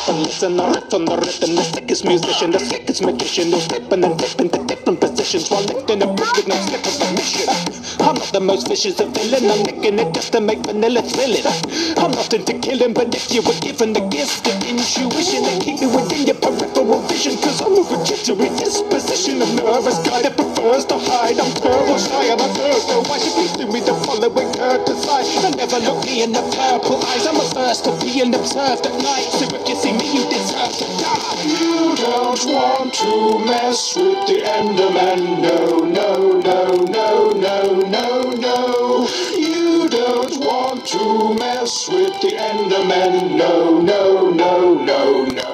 stop and listen. I riff on the rhythm, the sickest musician, the sickest magician, who's flipping and dipping to different positions while lifting a brick with no slip of permission. I'm not the most vicious of villain, I'm licking it just to make vanilla thrilling. I'm not into killing, but if you were given the gift of intuition, then keep me within your peripheral vision, cause I'm a jittery disposition of nervous guy that prefers to hide. I'm terrible shy, I'm a so why should we do me the following courtesy? And never look me in the purple eyes, I'm a first to be observed at night, so if you see me you deserve to die. You don't want to mess with the Enderman, no, no, no, no, no, no, no. You don't want to mess with the Enderman, no, no, no, no, no.